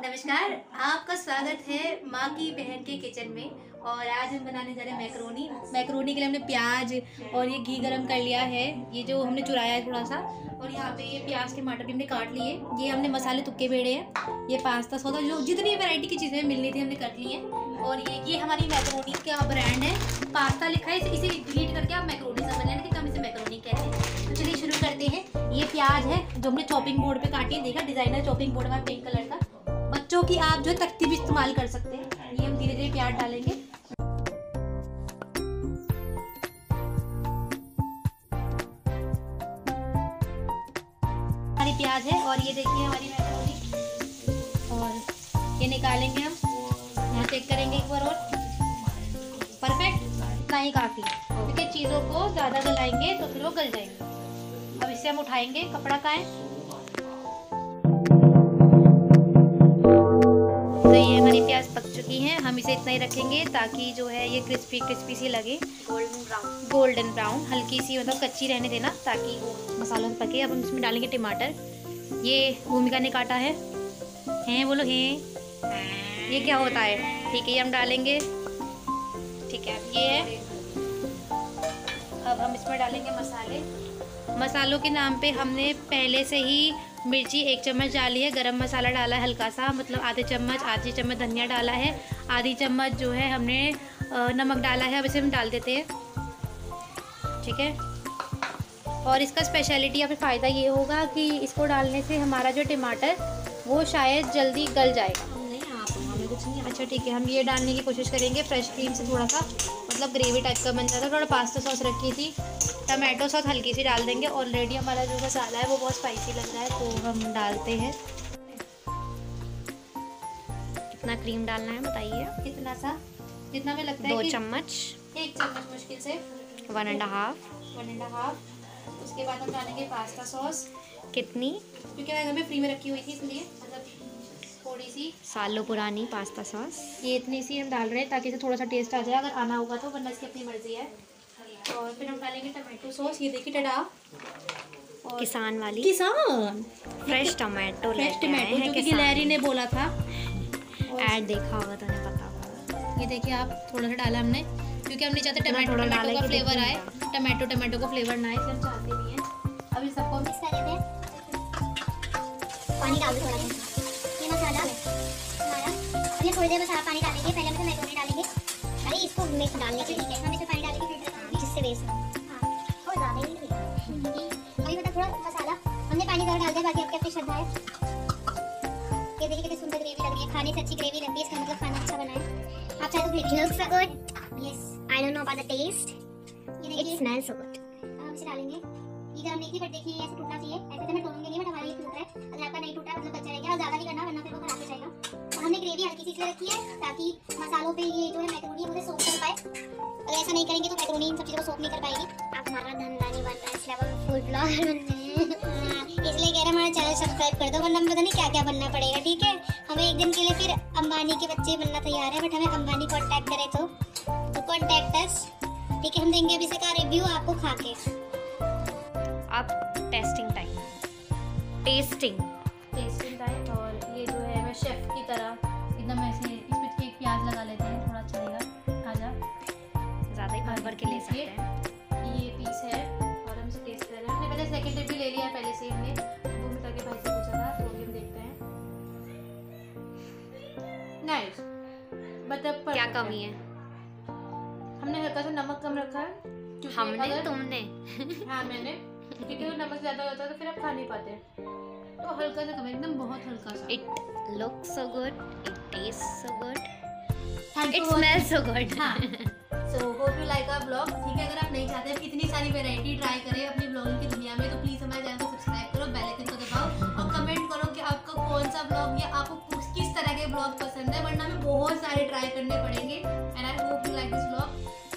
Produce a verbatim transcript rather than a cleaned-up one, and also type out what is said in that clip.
नमस्कार, आपका स्वागत है माँ की बहन के किचन में। और आज हम बनाने जा रहे हैं मैक्रोनी। मैक्रोनी के लिए हमने प्याज और ये घी गरम कर लिया है, ये जो हमने चुराया है थोड़ा सा। और यहाँ पे ये प्याज टमाटर भी हमने काट लिए। ये हमने मसाले तुक्के बेड़े हैं। ये पास्ता सौदा जो जितनी वैरायटी की चीज़ें मिलनी थी हमने कर ली हैं। और ये ये हमारी मैक्रोनी का ब्रांड है, पास्ता लिखा है, इसे रीड करके आप मैक्रोनी समझ लेना कि हम इसे मैक्रोनी कहते हैं। तो चलिए शुरू करते हैं। ये प्याज है जो हमने चॉपिंग बोर्ड पे काटी है, देखा डिजाइनर चॉपिंग बोर्ड है पिंक कलर का। बच्चों की आप जो तख्ती भी इस्तेमाल कर सकते हैं। ये हम धीरे धीरे प्याज डालेंगे। हमारी प्याज है और ये देखिए हमारी मैक्रोनी। और ये निकालेंगे हम, यहाँ चेक करेंगे एक बार और। परफेक्ट, इतना ही काफी, क्योंकि चीजों को ज्यादा गलाएंगे तो फिर वो गल जाएंगे। अब इसे हम उठाएंगे, कपड़ा का है। तो ये हमारी प्याज पक चुकी हैं। हम इसे इतना ही रखेंगे ताकि जो है ये क्रिस्पी क्रिस्पी सी लगे, गोल्डन ब्राउन गोल्डन ब्राउन हल्की सी, मतलब कच्ची रहने देना ताकि वो मसालों में पके। अब हम इसमें डालेंगे टमाटर। ये भूमिका ने काटा है, हैं बोलो हैं, ये क्या होता है। ठीक है, ये हम डालेंगे। ठीक है, ये है। अब हम इसमें डालेंगे मसाले। मसालों के नाम पे हमने पहले से ही मिर्ची एक चम्मच डाली है, गरम मसाला डाला है हल्का सा, मतलब आधे चम्मच, आधी चम्मच धनिया डाला है, आधी चम्मच जो है हमने नमक डाला है। अब इसे हम डाल देते हैं। ठीक है, और इसका स्पेशलिटी या फिर फ़ायदा ये होगा कि इसको डालने से हमारा जो टमाटर वो शायद जल्दी गल जाएगा। अच्छा ठीक है, हम ये डालने की कोशिश करेंगे फ्रेश क्रीम से, थोड़ा सा मतलब ग्रेवी टाइप का बन जाता है। थोड़ा पास्ता सॉस रखी थी, टमाटो सॉस हल्की सी डाल देंगे। ऑलरेडी हमारा जो मसाला है वो बहुत स्पाइसी लग रहा है, तो हम डालते हैं। कितना क्रीम डालना है बताइए। कितना सा, जितना में लगता है। दो चम्मच, एक चम्मच मुश्किल से, one and half one and half उसके बाद हम डालेंगे पास्ता सॉस। कितनी, क्योंकि मैं घर में फ्री में रखी हुई थी इसलिए, मतलब थोड़ी सी, सालों पुरानी पास्ता सॉस। ये इतनी सी हम डाल रहे हैं ताकि इसे थोड़ा सा टेस्ट आ जाए, अगर आना होगा तो, वरना इसकी अपनी मर्जी है। और फिर हम डालेंगे टमाटो सॉस। ये देखिए टडा, और किसान वाली, किसान फ्रेश टमाटो, फ्रेश टमाटो जो कि गिलहरी ने बोला था, ऐड देखा होगा तो नहीं पता होगा। ये देखिए आप, थोड़ा सा डाला हमने क्योंकि हम नहीं चाहते टमाटो टमाटो का फ्लेवर आए, टमाटो टमाटो का फ्लेवर ना आए, इसलिए हम चाहते नहीं है। अब इस सबको मिक्स कर देते हैं। पानी डाल दो थोड़ा सा। ये मसाला हमारा, हमने थोड़ी देर मसाला पानी डालेंगे, पहले हम मैक्रोनी डालेंगे। अरे इसको मिक्स डालने के लिए ठीक है, हम इसमें पानी डालेंगे फिर जिससे बेस हां हो ज्यादा ही नहीं। अभी मतलब थोड़ा मसाला हमने पानी ज़्यादा डाल दिया, बाकी आपकी अपनी श्रद्धा है। ये देखिए कितनी सुंदर ग्रेवी लग रही है, खाने से अच्छी ग्रेवी लगती है, इसका मतलब खाना अच्छा बना है। आप चाहे तो लिख लो so good. Yes, I don't know about the taste, it smells so good. हम इसे डालेंगे। ये गरम नहीं थी बट देखिए ऐसे टूटना चाहिए, ऐसे तो मैं तोड़ूंगी नहीं, बट हमारा ये टूट रहा है। अगर आपका नहीं टूटा मतलब बच्चा रह गया, और ज़्यादा नहीं करना वरना फिर वो खराब हो जाएगा। तो हमने ग्रेवी हल्की सी इसलिए रखी है ताकि मसालों पे ये जो है मैक्रोनी है वो सोक कर पाए। अगर ऐसा नहीं करेंगे तो मैक्रोनी इन सब चीज़ों को सोक नहीं कर पाएगी। आप हमारा धंधा नहीं बन रहा है, इसलिए हम फूड ब्लॉगर बनने हैं, इसलिए कह रहे हैं हमारा चैनल सब्सक्राइब कर दो, वरना हमें पता नहीं क्या क्या बनना पड़ेगा। ठीक है, हमें एक दिन के लिए फिर अंबानी के बच्चे बनना तैयार है, बट हमें अंबानी कॉन्टैक्ट करे तो तो कॉन्टैक्ट अस। ठीक है, हम देंगे अभी से का रिव्यू आपको खा के। अब testing time, testing testing time. और ये जो है मैं शेफ की तरह एकदम ऐसे इसमें एक प्याज लगा लेते हैं, थोड़ा अच्छा लगेगा। आजा, ज़्यादा ही भर भर के ले सकते हैं। ये पीस है और हम इसे टेस्ट कर रहे हैं। हमने पहले सेकंड टेस्ट भी ले लिया है पहले से, हमने भूमिका के भाई से पूछा था, तो हम देखते हैं। नाइस, मतलब क्या कमी है। हमने हल्का सा नमक कम रखा है। हमने, तुमने हाँ मैंने, क्योंकि वो नमक ज़्यादा होता है तो फिर आप खा नहीं पाते, तो हल्का सा कम, एकदम बहुत हल्का सा। It looks so good, it taste so good, it smells so good. हाँ, so hope you like our blog. ठीक है, अगर आप नहीं चाहते हैं इतनी सारी वैरायटी ट्राई करें अपनी ब्लॉगिंग की दुनिया में, तो प्लीज़ हमारे चैनल को सब्सक्राइब करो, बेल आइकन को दबाओ और कमेंट करो कि आपको कौन सा ब्लॉग या आपको किस तरह के ब्लॉग पसंद है, वरना हमें बहुत सारे ट्राई करने पड़ेंगे। And I hope you like this blog.